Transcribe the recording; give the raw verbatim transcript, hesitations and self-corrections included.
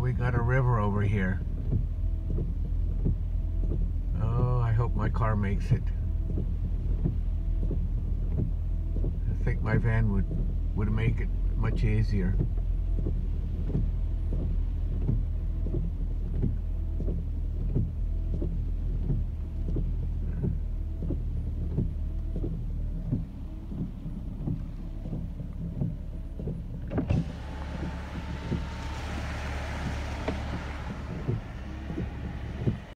we got a river over here. Oh, I hope my car makes it. I think my van would would make it much easier.